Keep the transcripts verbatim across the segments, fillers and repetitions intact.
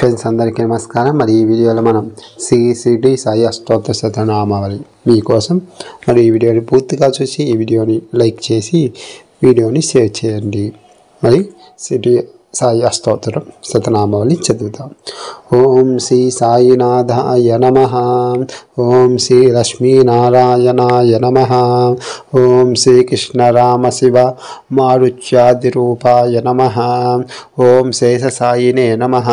Friends అందరికీ నమస్కారం. మరి ఈ వీడియోలో మనం శ్రీ షిరిడి సాయి అష్టోత్తర శతనామావళి మీకోసం. మరి ఈ వీడియోని పూర్తిగా చూసి ఈ వీడియోని లైక్ చేసి వీడియోని షేర్ చేయండి. మరి షిరిడి సాయి అష్టోత్తరం శతనామావళి చదువుతాం. ఓం శ్రీ సాయినాథాయ నమః. ఓం శ్రీ లక్ష్మీనారాయణాయ నమః. ఓం శ్రీ కృష్ణ రామ శివ మారుత్యాదిరూపాయ నమః. ఓం శేషసాయినే నమః.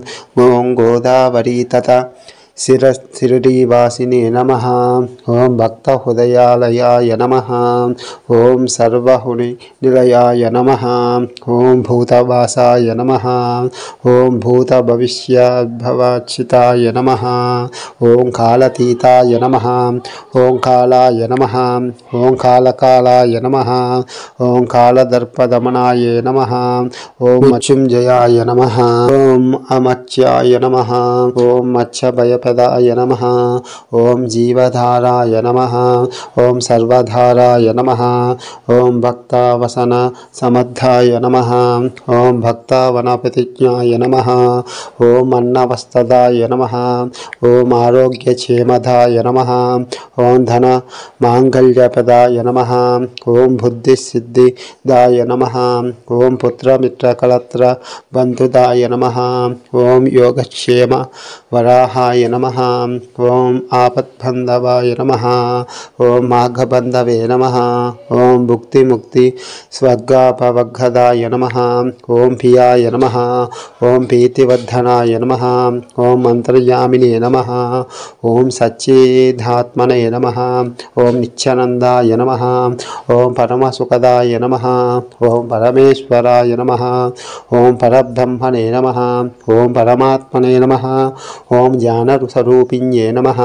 ఓం గోదావరీ తత శిర షిరిడీవాసినే నమః. ఓం భక్త హృదయాలయాయ నమః. ఓం సర్వహుని నిలయాయ నమః. ఓం భూతవాసాయ నమః. ఓం భూత భవిష్యద్భవచితాయ నమః. ఓం కాలతీతాయ నమః. ఓం కాలాయ నమః. ఓం కాలకాలాయ నమః. ఓం కాలదర్పదమనాయ నమః. ఓం మృత్యుంజయాయ నమః. ఓం అమర్త్యాయ నమః. ఓం మత్స్యభయ పదాయ నమః. ఓం జీవధారాయ నమః. ఓం సర్వధారాయ నమః. ఓం భక్తావసన సమర్థాయ నమః. ఓం భక్తావనప్రతిజ్ఞాయ నమః. ఓం అన్నవస్తదాయ నమః. ఓం ఆరోగ్యక్షేమదాయ నమః. ఓం ధన మాంగళ్యపదాయ నమః. ఓం బుద్ధిసిద్ధిదాయ నమః. ఓం పుత్రమిత్రకళత్ర బంధుదాయ నమః. ఓం యోగక్షేమ వరాహాయ నమః. ఓం ఆపద్బంధవాయ నమః. ఓం మాఘబంధవే నమః. ఓం భుక్తి ముక్తి స్వర్గాపవగ్గదాయ నమః. ఓం ప్రియాయ నమః. ఓం ప్రీతివర్ధనాయ నమః. ఓం అంతర్యామినే నమః. ఓం సచ్చిదాత్మనే నమః. ఓం నిత్యానందాయ నమః. ఓం పరమసుఖదాయ నమః. ఓం పరమేశ్వరాయ నమః. ఓం పరబ్రహ్మణే నమః. ఓం పరమాత్మనే నమః. ఓం జ్ఞానస్వరూపిణ్యే నమః.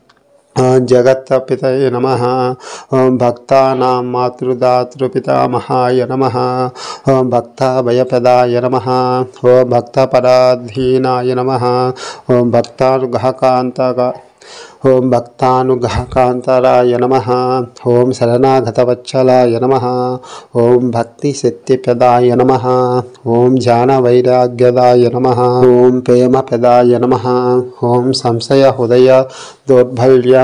ఓం జగత్పితయే నమః. ఓం భక్తానాం మాతృదాతృపితామహాయ నమః. ఓం భక్తభయప్రదాయ నమః. ఓం భక్తపరాధీనాయ నమః. ఓం భక్తానుగ్రహకాంతక ఓం భక్తానుగ్రహకాంతరాయ నమః. ఓం శరణాగతవత్సలాయ నమః. ఓం భక్తిశక్తిప్రదాయ నమః. ఓం జ్ఞానవైరాగ్యదాయ నమః. ఓం ప్రేమప్రదాయ నమః. ఓం సంశయ హృదయ దౌర్బల్య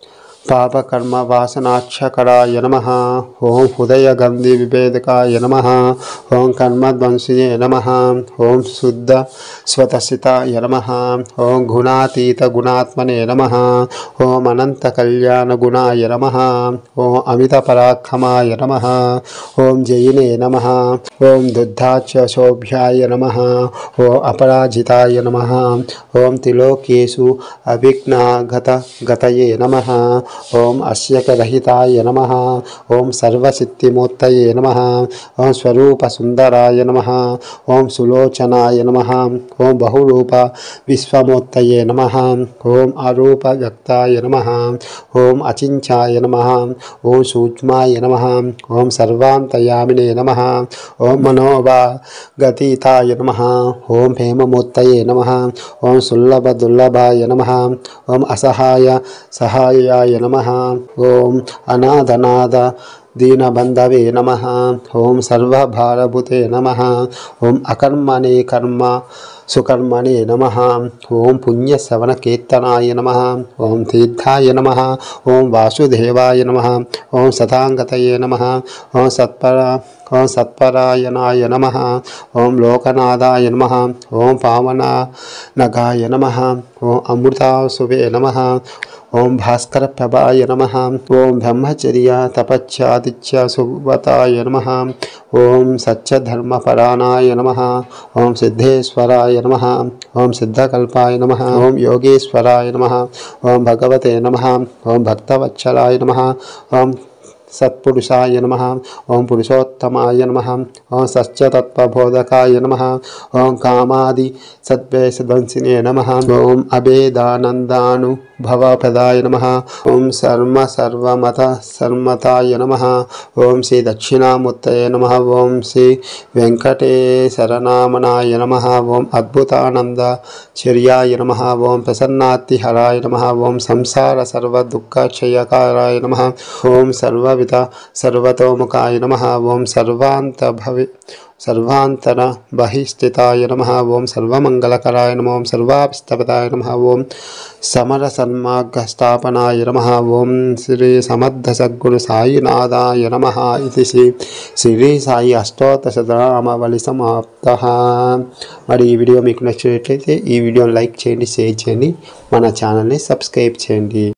పాపకర్మ వాసనాక్షకరాయ నమః. ఓం హృదయ గంధి విభేదకాయ నమః. ఓం కర్మధ్వంసియే నమః. ఓం శుద్ధ స్వతసితాయ నమః. ఓం గుణాతీత గుణాత్మనే నమః. ఓం అనంత కళ్యాణ గుణాయ నమః. ఓం అమిత పరాక్రమాయ నమః. ఓం జయినే నమః. ఓం దుద్ధాచ శోభ్యాయ నమః. ఓం అపరాజితాయ నమః. ఓం త్రిలోకేషు అవిఘ్నగత గతయే నమః. ఓం అస్యకరహితాయ నమః. ఓం సర్వసిద్ధిమూర్తయే నమః. ఓం స్వరూపసుందరాయ నమః. ఓం సులోచనాయ నమః. ఓం బహురూప విశ్వమూర్తయే నమః. ఓం అరూపవ్యక్తాయ నమః. ఓం అచించాయ నమః. ఓం సూక్ష్మాయ నమః. ఓం సర్వాంతయామినే నమః. ఓం మనోభాగతీతాయ నమః. ఓం హేమమూర్తయే నమః. ఓం సులభ దుర్లభాయ నమః. ఓం అసహాయ సహాయాయ నమః. ఓం అనాథనాథ దీనబంధవే నమః. ఓం సర్వభారభూతే నమః. ఓం అకర్మణే కర్మ సుకర్మణే నమః. ఓం పుణ్యశ్రవణకీర్తనాయ నమః. ఓం తీర్థాయ నమః. ఓం వాసుదేవాయ నమః. ఓం సతాంగతయే నమః. ఓం సత్పర ఓం సత్పరాయణాయ నమః. ఓం లోకనాథాయ నమః. ఓం పావననగాయ నమః. ఓం అమృతాసువే నమః. ఓం భాస్కర ప్రభాయ నమః. ఓం బ్రహ్మచర్య తపశ్చాదిత్య సువతాయ నమః. ఓం సత్యధర్మపరాణాయ నమః. ఓం సిద్ధేశ్వరాయ నమః. ఓం సిద్ధకల్పాయ నమః. ఓం యోగేశ్వరాయ నమః. ఓం భగవతే నమః. ఓం భక్తవత్సలాయ నమః. ఓం సత్పురుషాయ నమః. ఓం పురుషోత్తమాయ నమః. ఓం సత్యతత్వబోధకాయ నమః. ఓం కామాది సద్వేషధ్వంసినే నమః. ఓం అభేదానందానుభవప్రదాయ నమః. ఓం సర్మ సర్వమత సర్మతాయ నమః. ఓం శ్రీ దక్షిణామూర్తయే నమః. ఓం శ్రీ వెంకటేశరనామనాయ నమః. ఓం అద్భుతానంద చర్యాయ నమః. ఓం ప్రసన్నాతిహరాయ నమః. ఓం సంసార సర్వ దుఃఖక్షయకారాయ నమః. ఓం సర్వ సర్వవిధ సర్వతోముఖాయ నమః. ఓం సర్వాంత భవి సర్వాంతర బహిస్థితాయ నమః. ఓం సర్వమంగళకరాయ నమః. ఓం సర్వాభిష్టపదాయ నమః. ఓం సమర సన్మార్గస్థాపనాయ నమః. ఓం శ్రీ సమర్థ సద్గురు సాయినాథాయ నమః. ఇది శ్రీ శ్రీ సాయి అష్టోత్తరశతనామావళి సమాప్తః. మరి ఈ వీడియో మీకు నచ్చినట్లయితే ఈ వీడియోని లైక్ చేయండి, షేర్ చేయండి, మన ఛానల్ని సబ్స్క్రైబ్ చేయండి.